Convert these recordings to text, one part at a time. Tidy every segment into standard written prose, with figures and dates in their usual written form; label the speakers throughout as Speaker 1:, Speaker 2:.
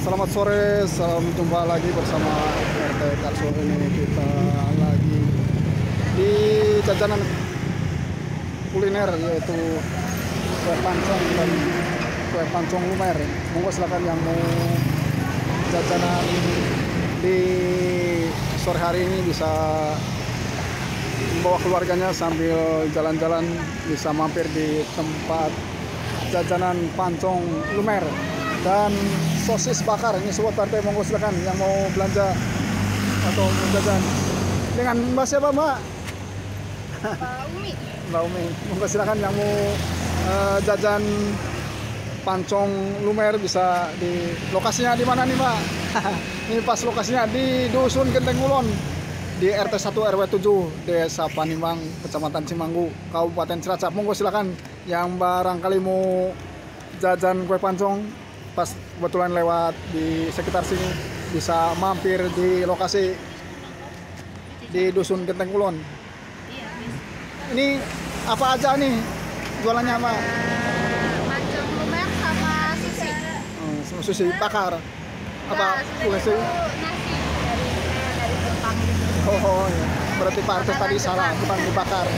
Speaker 1: Selamat sore, salam jumpa lagi bersama RT Karso. Ini kita lagi di jajanan kuliner yaitu kue pancong dan kue pancong lumer. Monggo silakan yang mau jajanan di sore hari ini bisa membawa keluarganya sambil jalan-jalan, bisa mampir di tempat jajanan pancong lumer dan sosis bakar. Ini sebuah partai, monggo silakan yang mau belanja atau mau jajan. Dengan Mbak siapa, Mbak?
Speaker 2: Mbak Umi.
Speaker 1: Mbak Umi. Monggo silakan yang mau jajan pancong lumer bisa di lokasinya di mana nih, Mbak? Ini pas lokasinya di Dusun Genteng Kulon di RT 1 RW 7 Desa Panimbang, Kecamatan Cimanggu, Kabupaten Cilacap. Monggo silakan yang barangkali mau jajan kue pancong pas kebetulan lewat di sekitar sini bisa mampir di lokasi di Dusun Genteng Kulon.
Speaker 2: Iya,
Speaker 1: Ini apa aja nih jualannya, Mbak?
Speaker 2: pancong lumer sama sushi.
Speaker 1: Sushi bakar. Apa kue
Speaker 2: Sushi
Speaker 1: sih?
Speaker 2: itu nasi dari Jepang gitu.
Speaker 1: Oh, ya. Berarti Pak Artis tadi salah, bukan dibakar.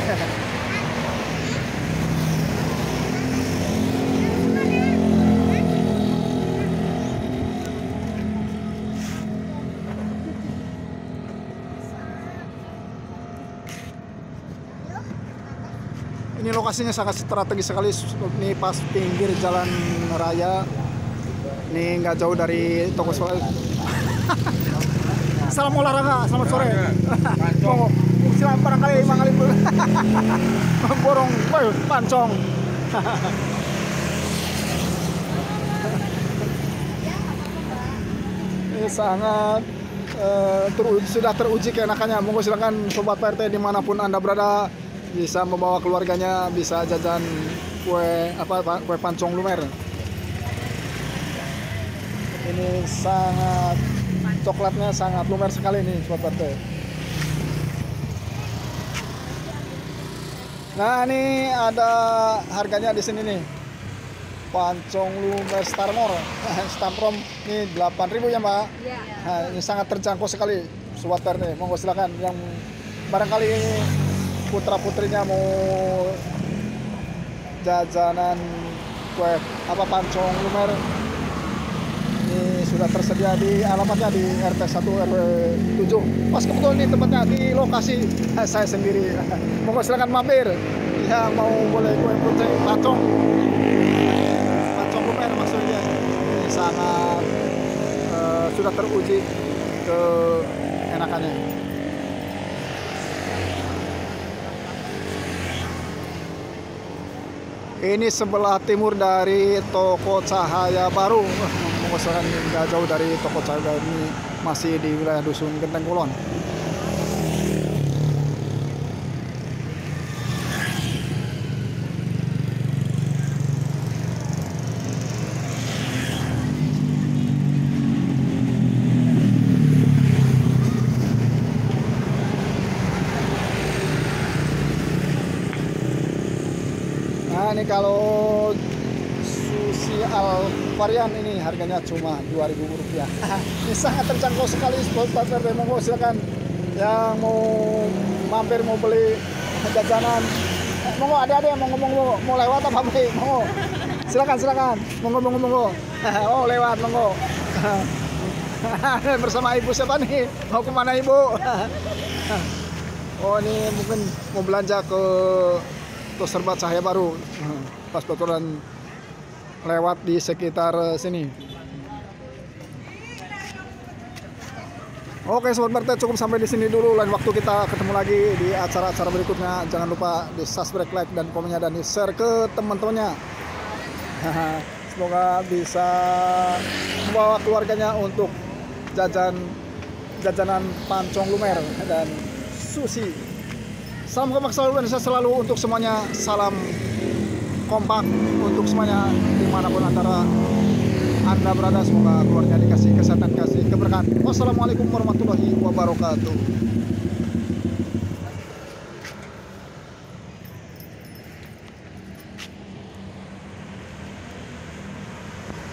Speaker 1: Ini lokasinya sangat strategis sekali. Ini pas pinggir jalan raya. Ini nggak jauh dari toko swalayan. Salam olahraga, selamat sore. Mau silakan barangkali mangali borong pancong. Ini sangat sudah teruji keenakannya. Monggo silakan sobat PRT dimanapun Anda berada bisa membawa keluarganya, bisa jajan kue pancong lumer. Ini sangat coklatnya sangat lumer sekali nih sobat PRT. Nah, ini ada harganya di sini nih. Pancong lumer Starmore, Stamprom ini 8.000 ya, Mbak.
Speaker 2: Iya.
Speaker 1: Nah, ini sangat terjangkau sekali sobat PRT. Monggo silakan yang barangkali putra putrinya mau jajanan kue pancong lumer, ini sudah tersedia di alamatnya di RT 1 RW 7. Pas kebetulan ini tempatnya di lokasi saya sendiri. Monggo silakan mampir yang mau boleh kue putih pancong lumer maksudnya. Ini sangat sudah teruji keenakannya. Ini sebelah timur dari toko Cahaya Baru. Mengusahakan nggak jauh dari toko Cahaya Baru, ini masih di wilayah Dusun Genteng Kulon. Nah, ini kalau sushi al varian ini harganya cuma Rp2.000. Ini sangat terjangkau sekali sobat PRT. Monggo silakan yang mau mampir mau beli jajanan. Monggo ada yang mau ngomong mau lewat apa beli? Monggo. Silakan. Monggo. Oh, lewat monggo. Bersama ibu siapa nih? Mau kemana ibu? Oh, ini mungkin mau belanja ke Serbat Cahaya Baru. Pas kebetulan lewat di sekitar sini. Oke sobat PRT, cukup sampai di sini dulu. Lain waktu kita ketemu lagi di acara-acara berikutnya. Jangan lupa di subscribe, like dan komennya, dan di share ke teman-temannya. Semoga bisa membawa keluarganya untuk jajanan pancong lumer dan sushi. Salam kompak selalu Indonesia selalu untuk semuanya. Salam kompak untuk semuanya dimanapun Anda berada. Semoga keluarga dikasih kesehatan, kasih keberkahan. Wassalamualaikum warahmatullahi wabarakatuh.